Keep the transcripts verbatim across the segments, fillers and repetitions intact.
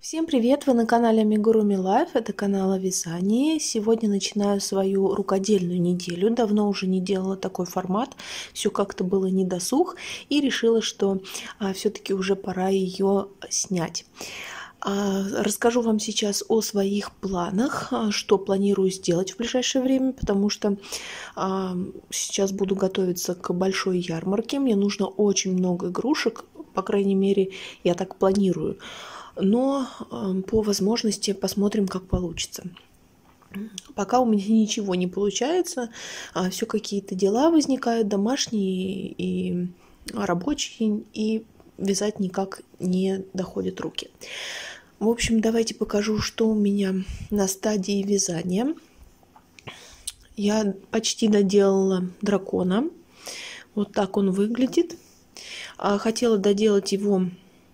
Всем привет! Вы на канале Amigurumi Life, это канал о вязании. Сегодня начинаю свою рукодельную неделю. Давно уже не делала такой формат, все как-то было недосуг, и решила, что а, все-таки уже пора ее снять. А, расскажу вам сейчас о своих планах, а, что планирую сделать в ближайшее время, потому что а, сейчас буду готовиться к большой ярмарке. Мне нужно очень много игрушек, по крайней мере, я так планирую. Но э, по возможности посмотрим, как получится. Пока у меня ничего не получается, а все какие-то дела возникают, домашние и рабочие, и вязать никак не доходят руки. В общем, давайте покажу, что у меня на стадии вязания. Я почти доделала дракона. Вот так он выглядит. Хотела доделать его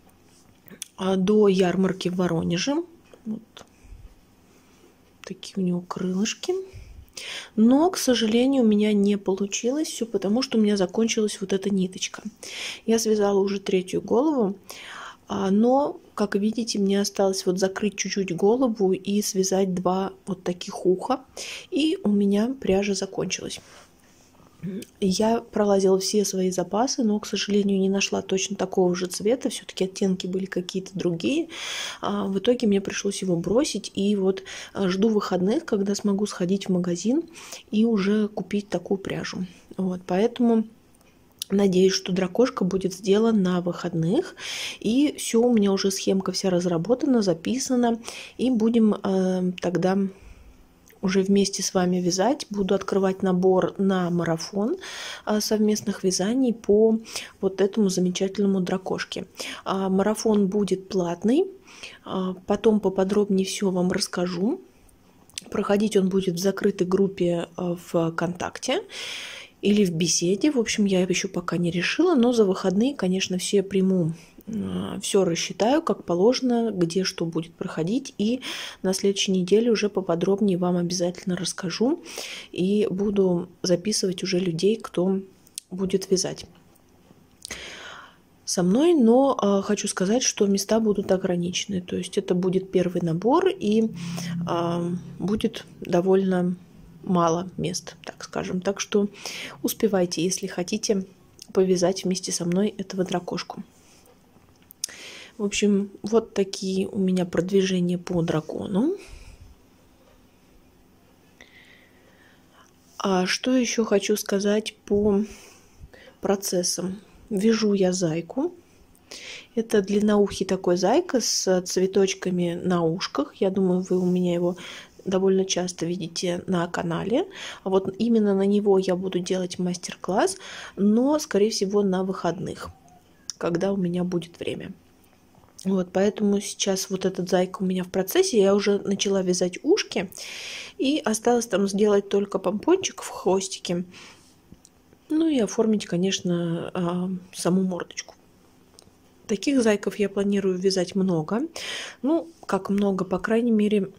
до ярмарки в Воронеже. Вот такие у него крылышки. Но, к сожалению, у меня не получилось. Все потому, что у меня закончилась вот эта ниточка. Я связала уже третью голову. Но, как видите, мне осталось вот закрыть чуть-чуть голову и связать два вот таких уха. И у меня пряжа закончилась. Я пролазила все свои запасы, но, к сожалению, не нашла точно такого же цвета. Все-таки оттенки были какие-то другие. В итоге мне пришлось его бросить. И вот жду выходных, когда смогу сходить в магазин и уже купить такую пряжу. Вот, поэтому надеюсь, что дракошка будет сделан на выходных. И все, у меня уже схемка вся разработана, записана. И будем э, тогда уже вместе с вами вязать. Буду открывать набор на марафон совместных вязаний по вот этому замечательному дракошке. Марафон будет платный. Потом поподробнее все вам расскажу. Проходить он будет в закрытой группе в ВКонтакте или в беседе. В общем, я еще пока не решила, но за выходные, конечно, все приму. Все рассчитаю, как положено, где что будет проходить. И на следующей неделе уже поподробнее вам обязательно расскажу. И буду записывать уже людей, кто будет вязать со мной. Но э, хочу сказать, что места будут ограничены. То есть это будет первый набор и э, будет довольно мало мест, так скажем. Так что успевайте, если хотите повязать вместе со мной этого дракошку. В общем, вот такие у меня продвижения по дракону. А что еще хочу сказать по процессам? Вяжу я зайку. Это длинноухий такой зайка с цветочками на ушках. Я думаю, вы у меня его довольно часто видите на канале. Вот именно на него я буду делать мастер-класс, но, скорее всего, на выходных, когда у меня будет время. Вот, поэтому сейчас вот этот зайка у меня в процессе. Я уже начала вязать ушки. И осталось там сделать только помпончик в хвостике. Ну и оформить, конечно, саму мордочку. Таких зайков я планирую вязать много. Ну, как много, по крайней мере,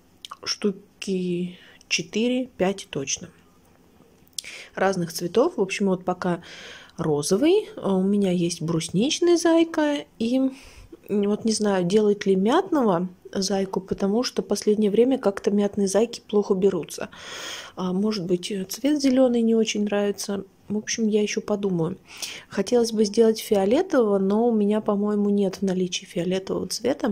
штуки четыре-пять точно. Разных цветов. В общем, вот пока розовый. У меня есть брусничный зайка и... Вот не знаю, делать ли мятного зайку, потому что в последнее время как-то мятные зайки плохо берутся. Может быть, цвет зеленый не очень нравится. В общем, я еще подумаю. Хотелось бы сделать фиолетового, но у меня, по-моему, нет в наличии фиолетового цвета.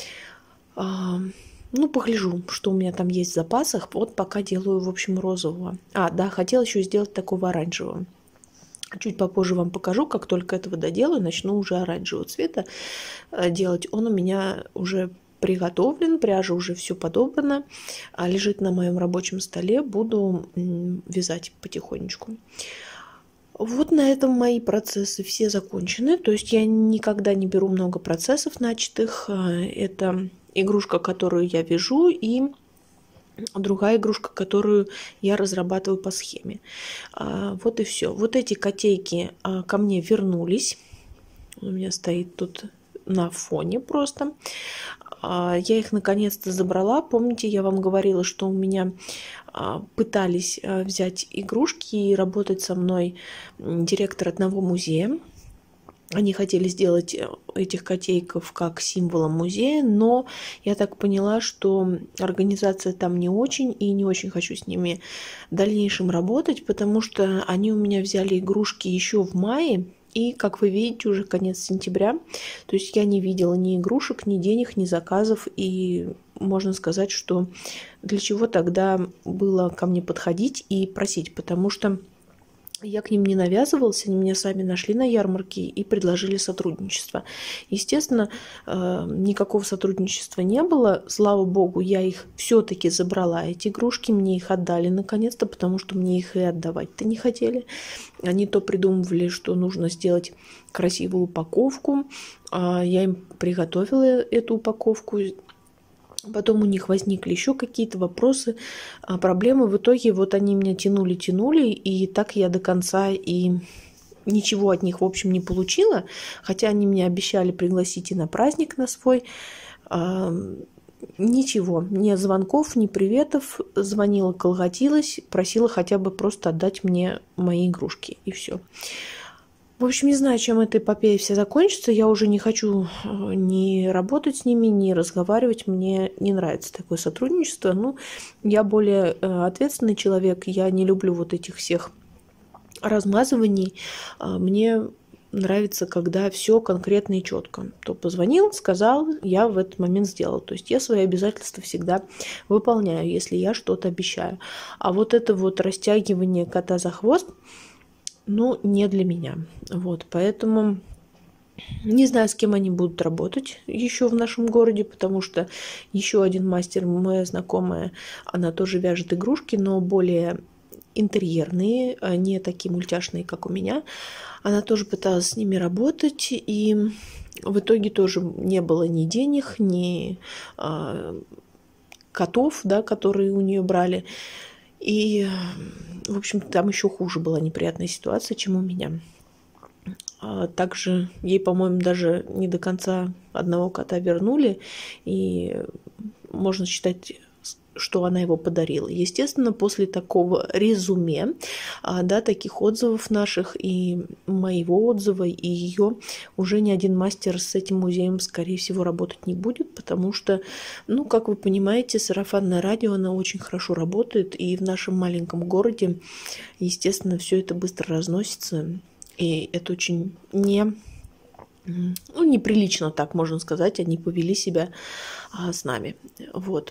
Ну, погляжу, что у меня там есть в запасах. Вот пока делаю, в общем, розового. А, да, хотела еще сделать такого оранжевого. Чуть попозже вам покажу, как только этого доделаю, начну уже оранжевого цвета делать. Он у меня уже приготовлен, пряжа уже все подобрана, лежит на моем рабочем столе, буду вязать потихонечку. Вот на этом мои процессы все закончены, то есть я никогда не беру много процессов начатых. Это игрушка, которую я вяжу, и другая игрушка, которую я разрабатываю по схеме. Вот и все. Вот эти котейки ко мне вернулись. У меня стоит тут на фоне просто. Я их наконец-то забрала. Помните, я вам говорила, что у меня пытались взять игрушки и работать со мной директор одного музея. Они хотели сделать этих котейков как символом музея, но я так поняла, что организация там не очень, и не очень хочу с ними в дальнейшем работать, потому что они у меня взяли игрушки еще в мае, и, как вы видите, уже конец сентября. То есть я не видела ни игрушек, ни денег, ни заказов, и можно сказать, что для чего тогда было ко мне подходить и просить, потому что я к ним не навязывалась, они меня сами нашли на ярмарке и предложили сотрудничество. Естественно, никакого сотрудничества не было. Слава богу, я их все-таки забрала, эти игрушки, мне их отдали наконец-то, потому что мне их и отдавать-то не хотели. Они то придумывали, что нужно сделать красивую упаковку. Я им приготовила эту упаковку. Потом у них возникли еще какие-то вопросы, проблемы. В итоге вот они меня тянули-тянули, и так я до конца и ничего от них, в общем, не получила. Хотя они мне обещали пригласить и на праздник на свой. Ничего, ни звонков, ни приветов. Звонила, колготилась, просила хотя бы просто отдать мне мои игрушки, и все. В общем, не знаю, чем эта эпопея вся закончится. Я уже не хочу ни работать с ними, ни разговаривать. Мне не нравится такое сотрудничество. Ну, я более ответственный человек. Я не люблю вот этих всех размазываний. Мне нравится, когда все конкретно и четко. Кто позвонил, сказал, я в этот момент сделал. То есть я свои обязательства всегда выполняю, если я что-то обещаю. А вот это вот растягивание кота за хвост, ну, не для меня. Вот, поэтому не знаю, с кем они будут работать еще в нашем городе, потому что еще один мастер, моя знакомая, она тоже вяжет игрушки, но более интерьерные, не такие мультяшные, как у меня. Она тоже пыталась с ними работать, и в итоге тоже не было ни денег, ни а, котов, да, которые у нее брали. И, в общем, там еще хуже была неприятная ситуация, чем у меня. Также ей, по-моему, даже не до конца одного кота вернули, и можно считать, что она его подарила. Естественно, после такого резюме, да, таких отзывов наших, и моего отзыва, и ее, уже ни один мастер с этим музеем, скорее всего, работать не будет, потому что, ну, как вы понимаете, сарафанное радио, оно очень хорошо работает, и в нашем маленьком городе, естественно, все это быстро разносится, и это очень не... Ну, неприлично, так можно сказать, они повели себя а, с нами. Вот.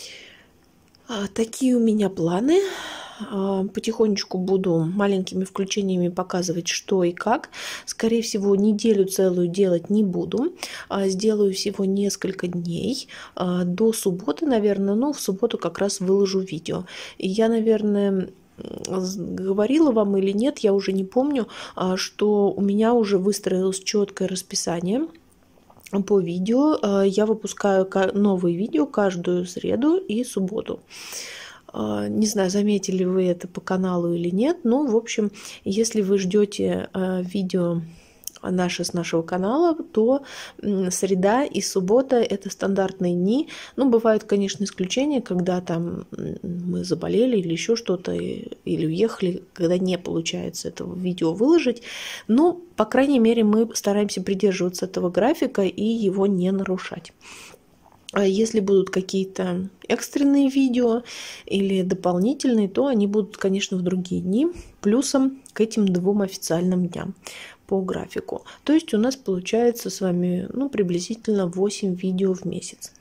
Такие у меня планы. Потихонечку буду маленькими включениями показывать, что и как. Скорее всего, неделю целую делать не буду. Сделаю всего несколько дней. До субботы, наверное. Ну, в субботу как раз выложу видео. И я, наверное... говорила вам или нет, я уже не помню, что у меня уже выстроилось четкое расписание по видео. Я выпускаю новые видео каждую среду и субботу. Не знаю, заметили вы это по каналу или нет, но, в общем, если вы ждете видео наши с нашего канала, то среда и суббота – это стандартные дни. Ну, бывают, конечно, исключения, когда там мы заболели или еще что-то, или уехали, когда не получается этого видео выложить. Но, по крайней мере, мы стараемся придерживаться этого графика и его не нарушать. Если будут какие-то экстренные видео или дополнительные, то они будут, конечно, в другие дни, плюсом к этим двум официальным дням по графику. То есть у нас получается с вами, ну, приблизительно восемь видео в месяц.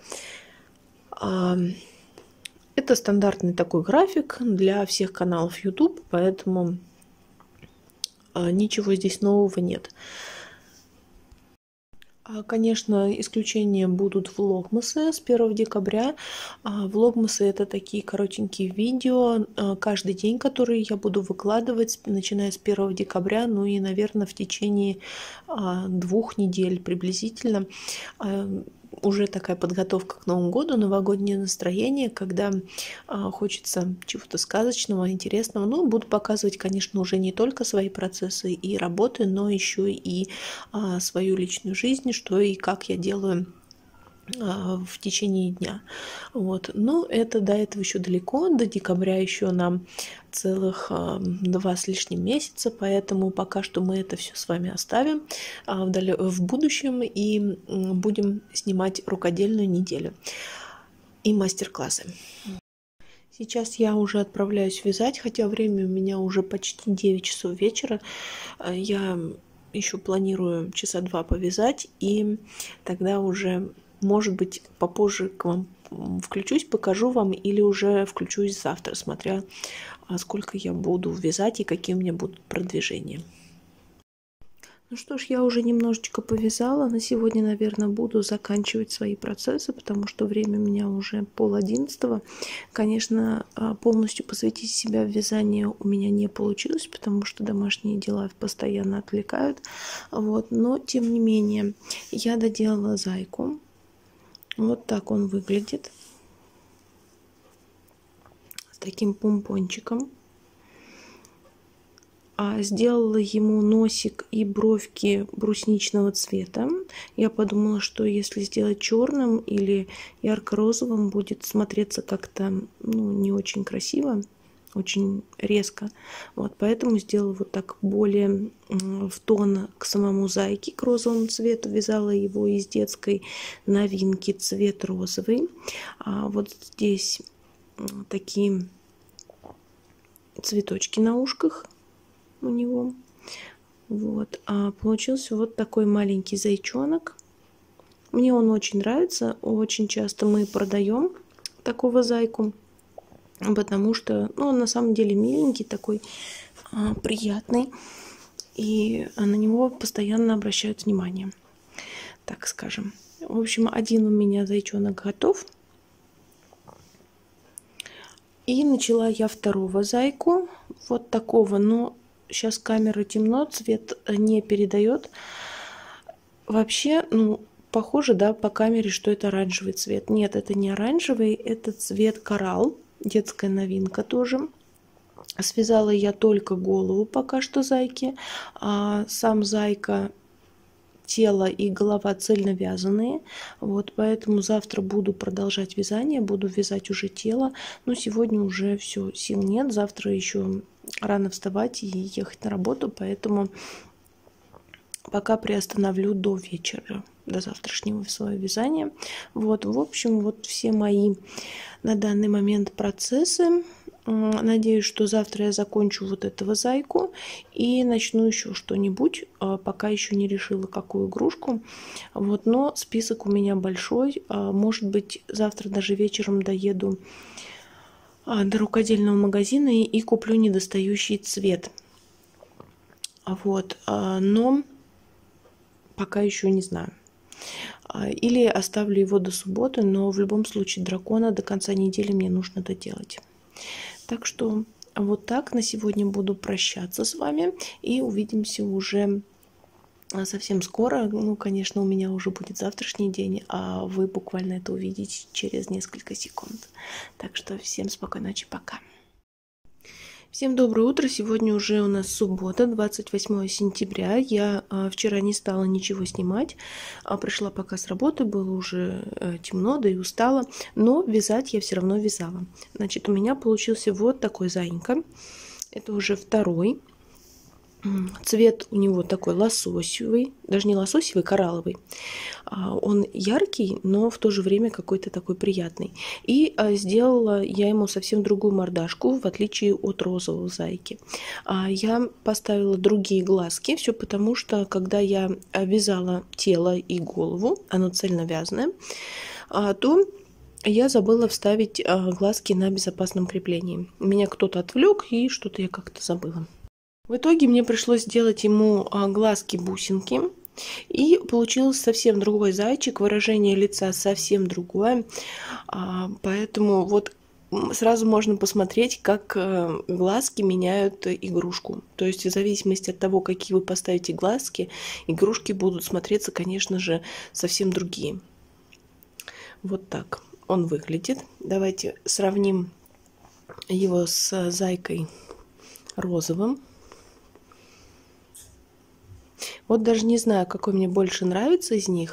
Это стандартный такой график для всех каналов YouTube, поэтому ничего здесь нового нет. Конечно, исключения будут влогмасы с первого декабря. Влогмасы — это такие коротенькие видео каждый день, которые я буду выкладывать, начиная с первого декабря, ну и, наверное, в течение двух недель приблизительно. Уже такая подготовка к Новому году, новогоднее настроение, когда а, хочется чего-то сказочного, интересного. Ну, буду показывать, конечно, уже не только свои процессы и работы, но еще и а, свою личную жизнь, что и как я делаю в течение дня. Вот. Но это до этого еще далеко, до декабря еще нам целых два с лишним месяца, поэтому пока что мы это все с вами оставим в будущем и будем снимать рукодельную неделю и мастер-классы. Сейчас я уже отправляюсь вязать, хотя время у меня уже почти девять часов вечера. Я еще планирую часа два повязать, и тогда уже, может быть, попозже к вам включусь, покажу вам, или уже включусь завтра, смотря сколько я буду вязать и какие у меня будут продвижения. Ну что ж, я уже немножечко повязала. На сегодня, наверное, буду заканчивать свои процессы, потому что время у меня уже пол одиннадцатого. Конечно, полностью посвятить себя вязанию у меня не получилось, потому что домашние дела постоянно отвлекают. Вот. Но, тем не менее, я доделала зайку. Вот так он выглядит. С таким помпончиком. Сделала ему носик и бровки брусничного цвета. Я подумала, что если сделать черным или ярко-розовым, будет смотреться как-то, ну, не очень красиво, очень резко. Вот, поэтому сделала вот так более в тон к самому зайке, к розовому цвету. Вязала его из детской новинки цвет розовый. А вот здесь такие цветочки на ушках у него. Вот. А получился вот такой маленький зайчонок. Мне он очень нравится. Очень часто мы продаем такого зайку, потому что, ну, он на самом деле миленький, такой а, приятный. И на него постоянно обращают внимание, так скажем. В общем, один у меня зайчонок готов. И начала я второго зайку. Вот такого, но сейчас камера темно, цвет не передает. Вообще, ну, похоже, да, по камере, что это оранжевый цвет. Нет, это не оранжевый, это цвет коралл, детская новинка тоже. Связала я только голову пока что зайки. А сам зайка, тело и голова цельно вязаные. Вот, поэтому завтра буду продолжать вязание, буду вязать уже тело. Но сегодня уже все, сил нет. Завтра еще рано вставать и ехать на работу, поэтому пока приостановлю до вечера, до завтрашнего свое вязание. Вот, в общем, вот все мои на данный момент процессы. Надеюсь, что завтра я закончу вот этого зайку и начну еще что-нибудь. Пока еще не решила, какую игрушку. Вот, но список у меня большой. Может быть, завтра даже вечером доеду до рукодельного магазина и, и куплю недостающий цвет. Вот, но пока еще не знаю. Или оставлю его до субботы, но в любом случае дракона до конца недели мне нужно доделать. Так что вот так на сегодня буду прощаться с вами и увидимся уже совсем скоро. Ну, конечно, у меня уже будет завтрашний день, а вы буквально это увидите через несколько секунд. Так что всем спокойной ночи, пока. Всем доброе утро. Сегодня уже у нас суббота, двадцать восьмое сентября. Я а, вчера не стала ничего снимать. А, пришла пока с работы, было уже а, темно, да и устала. Но вязать я все равно вязала. Значит, у меня получился вот такой заинька. Это уже второй. Цвет у него такой лососевый, даже не лососевый, коралловый. Он яркий, но в то же время какой-то такой приятный. И сделала я ему совсем другую мордашку, в отличие от розового зайки. Я поставила другие глазки, все потому что, когда я вязала тело и голову, оно цельновязанное, то я забыла вставить глазки на безопасном креплении. Меня кто-то отвлек, и что-то я как-то забыла. В итоге мне пришлось сделать ему глазки-бусинки, и получился совсем другой зайчик, выражение лица совсем другое, поэтому вот сразу можно посмотреть, как глазки меняют игрушку. То есть в зависимости от того, какие вы поставите глазки, игрушки будут смотреться, конечно же, совсем другие. Вот так он выглядит. Давайте сравним его с зайкой розовым. Вот даже не знаю, какой мне больше нравится из них.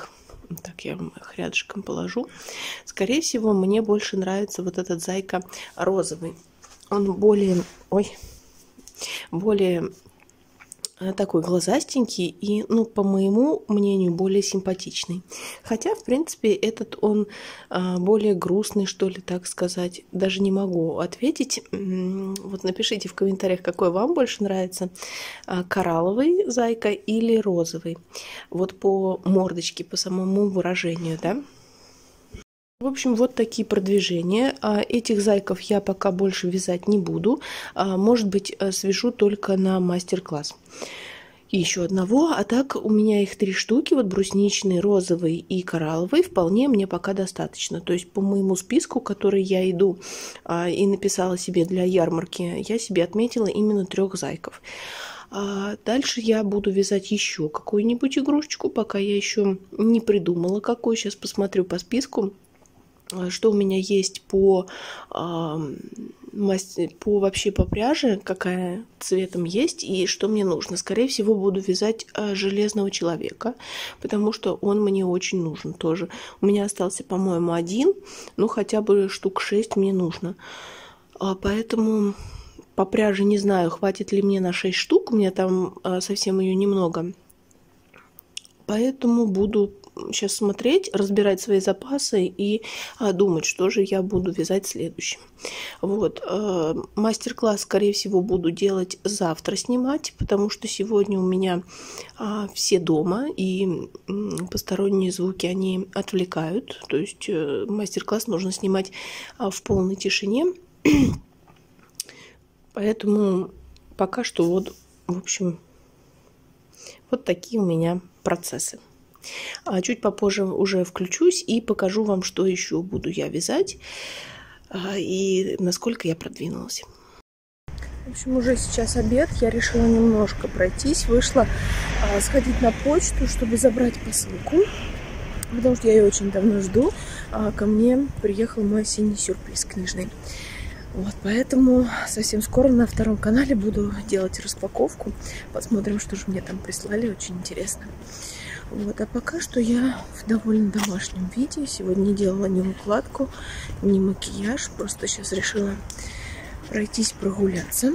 Так, я вам их рядышком положу. Скорее всего, мне больше нравится вот этот зайка розовый. Он более, ой, более такой глазастенький и, ну, по моему мнению, более симпатичный. Хотя, в принципе, этот он а, более грустный, что ли, так сказать. Даже не могу ответить. Вот напишите в комментариях, какой вам больше нравится. А, коралловый зайка или розовый. Вот по мордочке, по самому выражению, да. В общем, вот такие продвижения. Этих зайков я пока больше вязать не буду. Может быть, свяжу только на мастер-класс. Еще одного. А так у меня их три штуки. Вот брусничный, розовый и коралловый. Вполне мне пока достаточно. То есть по моему списку, который я иду и написала себе для ярмарки, я себе отметила именно трех зайков. Дальше я буду вязать еще какую-нибудь игрушечку, пока я еще не придумала какую. Сейчас посмотрю по списку, что у меня есть по, по вообще по пряже, какая цветом есть и что мне нужно. Скорее всего, буду вязать железного человека, потому что он мне очень нужен тоже. У меня остался, по-моему, один, ну хотя бы штук шесть мне нужно. Поэтому по пряже не знаю, хватит ли мне на шесть штук, у меня там совсем ее немного. Поэтому буду сейчас смотреть, разбирать свои запасы и а, думать, что же я буду вязать следующим. Вот. Э, мастер-класс, скорее всего, буду делать завтра снимать, потому что сегодня у меня а, все дома, и м, посторонние звуки, они отвлекают. То есть э, мастер-класс нужно снимать а, в полной тишине. Поэтому пока что вот, в общем, вот такие у меня процессы. А чуть попозже уже включусь и покажу вам, что еще буду я вязать и насколько я продвинулась. В общем, уже сейчас обед. Я решила немножко пройтись. Вышла а, сходить на почту, чтобы забрать посылку, потому что я ее очень давно жду. А ко мне приехал мой осенний сюрприз книжный. Вот, поэтому совсем скоро на втором канале буду делать распаковку. Посмотрим, что же мне там прислали. Очень интересно. Вот, а пока что я в довольно домашнем виде. Сегодня не делала ни укладку, ни макияж. Просто сейчас решила пройтись, прогуляться.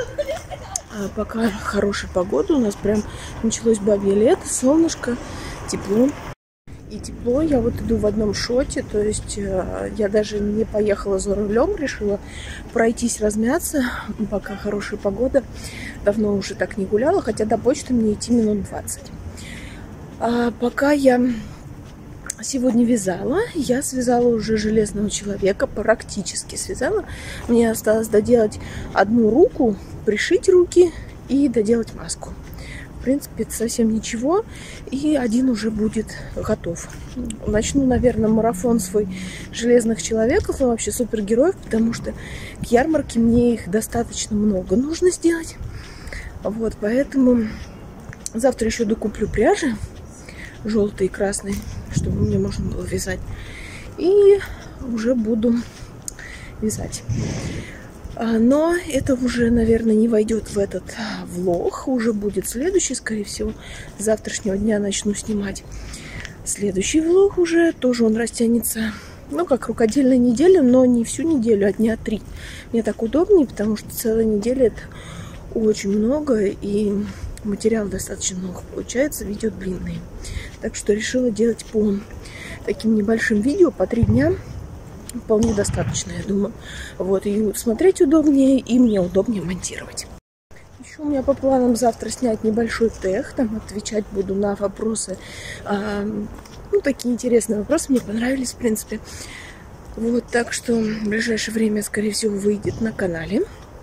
А пока хорошая погода. У нас прям началось бабье лето, солнышко, тепло. И тепло. Я вот иду в одном шоте. То есть я даже не поехала за рулем. Решила пройтись, размяться. Пока хорошая погода. Давно уже так не гуляла. Хотя до почты мне идти минут двадцать. А пока я сегодня вязала, я связала уже железного человека, практически связала. Мне осталось доделать одну руку, пришить руки и доделать маску. В принципе, это совсем ничего, и один уже будет готов. Начну, наверное, марафон свой железных человеков, ну вообще супергероев, потому что к ярмарке мне их достаточно много нужно сделать. Вот, поэтому завтра еще докуплю пряжи. Желтый и красный, чтобы мне можно было вязать. И уже буду вязать. Но это уже, наверное, не войдет в этот влог. Уже будет следующий, скорее всего. С завтрашнего дня начну снимать следующий влог уже. Тоже он растянется, ну, как рукодельная неделя, но не всю неделю, а дня три. Мне так удобнее, потому что целая неделя это очень много. И материал достаточно много получается, видео длинные. Так что решила делать по таким небольшим видео, по три дня. Вполне достаточно, я думаю. Вот, и смотреть удобнее, и мне удобнее монтировать. Еще у меня по планам завтра снять небольшой тег, там отвечать буду на вопросы. А, ну, такие интересные вопросы, мне понравились, в принципе. Вот, так что в ближайшее время, скорее всего, выйдет на канале.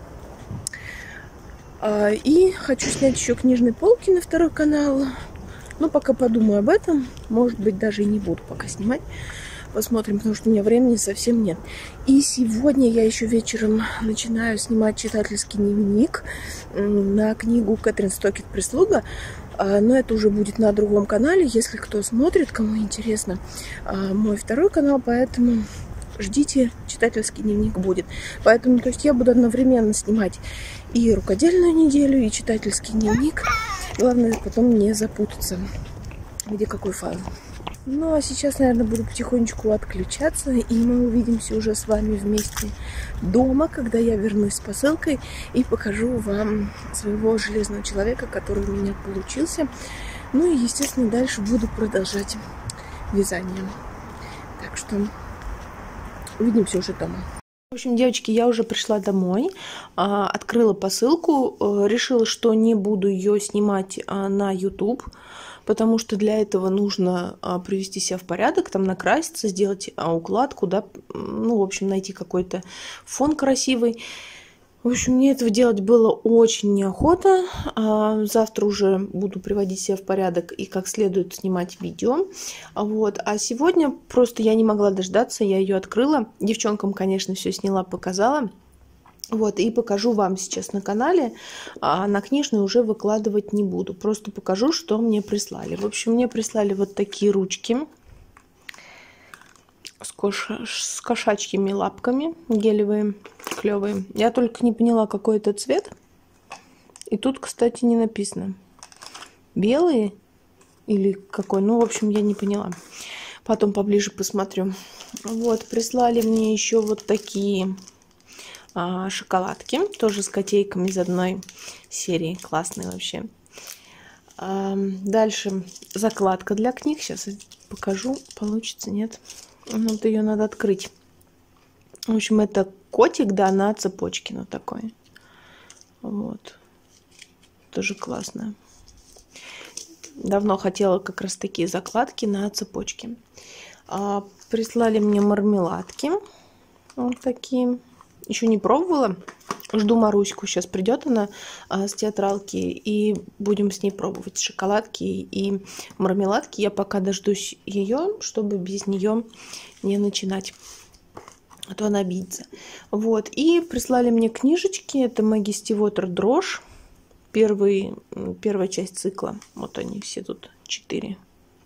И хочу снять еще книжные полки на второй канал. Но пока подумаю об этом. Может быть, даже и не буду пока снимать. Посмотрим, потому что у меня времени совсем нет. И сегодня я еще вечером начинаю снимать читательский дневник на книгу Кэтрин Стокет «Прислуга». Но это уже будет на другом канале. Если кто смотрит, кому интересно, мой второй канал. Поэтому ждите, читательский дневник будет. Поэтому, то есть, я буду одновременно снимать и рукодельную неделю, и читательский дневник. Главное потом не запутаться, где какой файл. Ну, а сейчас, наверное, буду потихонечку отключаться, и мы увидимся уже с вами вместе дома, когда я вернусь с посылкой и покажу вам своего железного человека, который у меня получился. Ну и, естественно, дальше буду продолжать вязание. Так что увидимся уже дома. В общем, девочки, я уже пришла домой, открыла посылку, решила, что не буду ее снимать на YouTube, потому что для этого нужно привести себя в порядок, там накраситься, сделать укладку, да, ну, в общем, найти какой-то фон красивый. В общем, мне этого делать было очень неохота. Завтра уже буду приводить себя в порядок и как следует снимать видео. Вот. А сегодня просто я не могла дождаться, я ее открыла. Девчонкам, конечно, все сняла, показала. Вот, и покажу вам сейчас на канале, а на книжный уже выкладывать не буду. Просто покажу, что мне прислали. В общем, мне прислали вот такие ручки с, кош... с кошачьими лапками, гелевые, клевые. Я только не поняла, какой это цвет. И тут, кстати, не написано. Белые или какой? Ну, в общем, я не поняла. Потом поближе посмотрю. Вот, прислали мне еще вот такие а, шоколадки. Тоже с котейками из одной серии. Классные вообще. А, дальше закладка для книг. Сейчас покажу. Получится, нет? Вот ее надо открыть. В общем, это котик, да, на цепочке, ну такой. Вот. Тоже классно. Давно хотела как раз такие закладки на цепочке. А, прислали мне мармеладки. Вот такие. Еще не пробовала. Жду Маруську. Сейчас придет она а, с театралки. И будем с ней пробовать шоколадки и мармеладки. Я пока дождусь ее, чтобы без нее не начинать. А то она обидится. Вот. И прислали мне книжечки. Это Мэгги Стивотер «Дрожь». Первый, первая часть цикла. Вот они все тут четыре.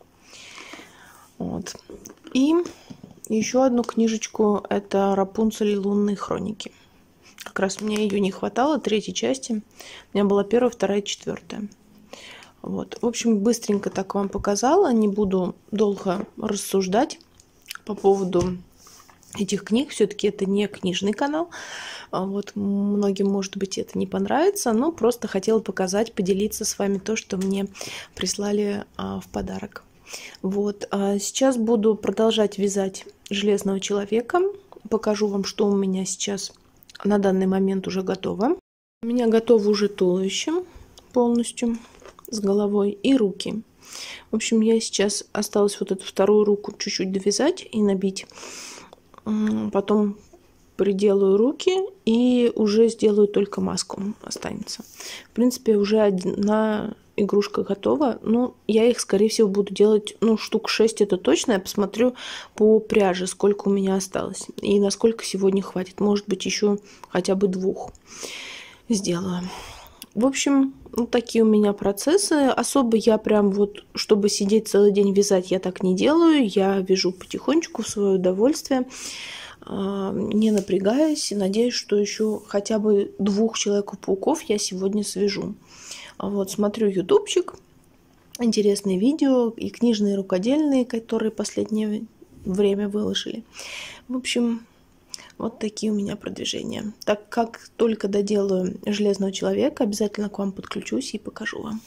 Вот. И еще одну книжечку. Это «Рапунцель. Лунные хроники». Как раз мне ее не хватало, третьей части. У меня была первая, вторая, четвертая. Вот. В общем, быстренько так вам показала. Не буду долго рассуждать по поводу этих книг. Все-таки это не книжный канал. Вот, многим, может быть, это не понравится, но просто хотела показать, поделиться с вами то, что мне прислали а, в подарок. Вот, а сейчас буду продолжать вязать железного человека. Покажу вам, что у меня сейчас на данный момент уже готово. У меня готово уже туловище полностью с головой и руки. В общем, я сейчас осталось вот эту вторую руку чуть-чуть довязать и набить. Потом приделаю руки и уже сделаю только маску, останется. В принципе, уже одна игрушка готова. Но я их, скорее всего, буду делать, ну, штук шесть, это точно. Я посмотрю по пряже, сколько у меня осталось. И насколько сегодня хватит. Может быть, еще хотя бы двух сделаю. В общем, вот такие у меня процессы. Особо я прям вот, чтобы сидеть целый день вязать, я так не делаю. Я вяжу потихонечку в свое удовольствие, не напрягаясь. Надеюсь, что еще хотя бы двух Человека-пауков я сегодня свяжу. Вот, смотрю ютубчик, интересные видео и книжные, рукодельные, которые последнее время выложили. В общем, вот такие у меня продвижения. Так как только доделаю Железного человека, обязательно к вам подключусь и покажу вам.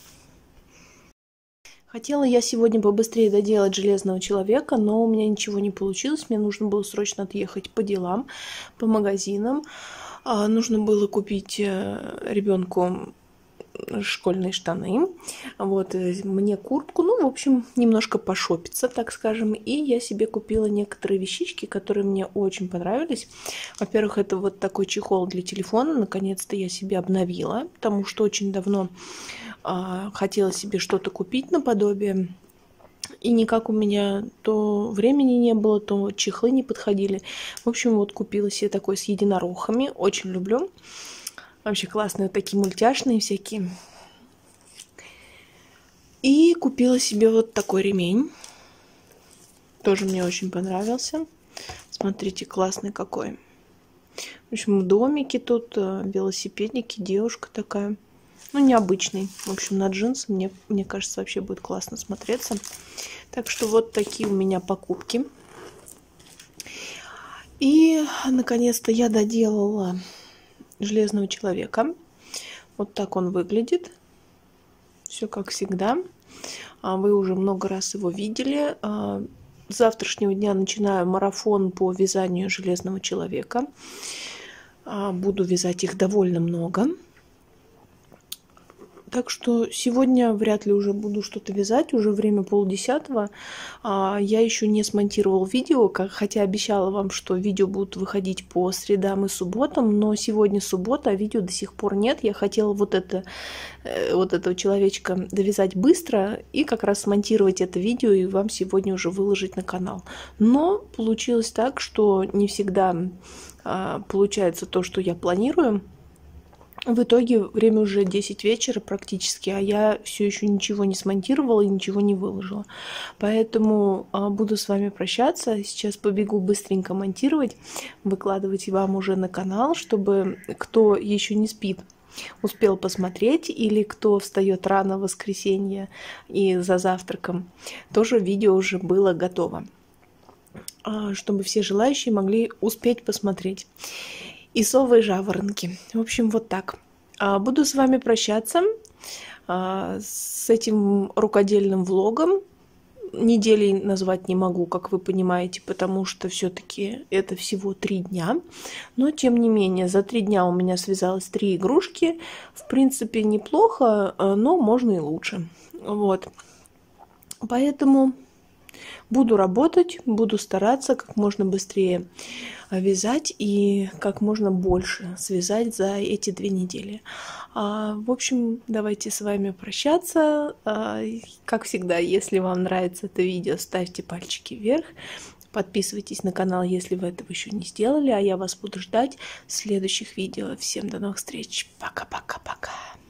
Хотела я сегодня побыстрее доделать Железного человека, но у меня ничего не получилось. Мне нужно было срочно отъехать по делам, по магазинам. Нужно было купить ребенку школьные штаны, вот, мне куртку, ну, в общем, немножко пошопиться, так скажем, и я себе купила некоторые вещички, которые мне очень понравились. Во-первых, это вот такой чехол для телефона, наконец-то я себе обновила, потому что очень давно а, хотела себе что-то купить наподобие, и никак у меня то времени не было, то чехлы не подходили. В общем, вот купила себе такой с единорогами, очень люблю. Вообще классные, такие мультяшные всякие. И купила себе вот такой ремень. Тоже мне очень понравился. Смотрите, классный какой. В общем, домики тут, велосипедники, девушка такая. Ну, необычный. В общем, на джинсы, мне, мне кажется, вообще будет классно смотреться. Так что вот такие у меня покупки. И, наконец-то, я доделала Железного человека. Вот так он выглядит. Все как всегда. Вы уже много раз его видели. С завтрашнего дня начинаю марафон по вязанию Железного человека. Буду вязать их довольно много. Так что сегодня вряд ли уже буду что-то вязать, уже время полдесятого. Я еще не смонтировал видео, хотя обещала вам, что видео будут выходить по средам и субботам, но сегодня суббота, а видео до сих пор нет. Я хотела вот, это, вот этого человечка довязать быстро и как раз смонтировать это видео и вам сегодня уже выложить на канал. Но получилось так, что не всегда получается то, что я планирую. В итоге время уже десять вечера практически, а я все еще ничего не смонтировала и ничего не выложила. Поэтому а, буду с вами прощаться. Сейчас побегу быстренько монтировать, выкладывать вам уже на канал, чтобы кто еще не спит, успел посмотреть, или кто встает рано в воскресенье и за завтраком, тоже видео уже было готово, а, чтобы все желающие могли успеть посмотреть. И совы, и жаворонки. В общем, вот так. Буду с вами прощаться с этим рукодельным влогом. Неделей назвать не могу, как вы понимаете, потому что все-таки это всего три дня. Но, тем не менее, за три дня у меня связалось три игрушки. В принципе, неплохо, но можно и лучше. Вот. Поэтому буду работать, буду стараться как можно быстрее вязать и как можно больше связать за эти две недели. А, в общем, давайте с вами прощаться. А, как всегда, если вам нравится это видео, ставьте пальчики вверх. Подписывайтесь на канал, если вы этого еще не сделали. А я вас буду ждать в следующих видео. Всем до новых встреч. Пока-пока-пока.